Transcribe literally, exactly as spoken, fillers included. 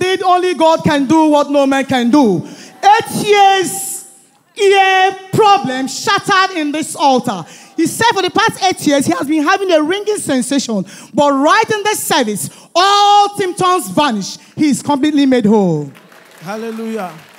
indeed only God can do what no man can do. Eight years ear problem shattered in this altar. He said for the past eight years, he has been having a ringing sensation. But right in this service, all symptoms vanish. He is completely made whole. Hallelujah.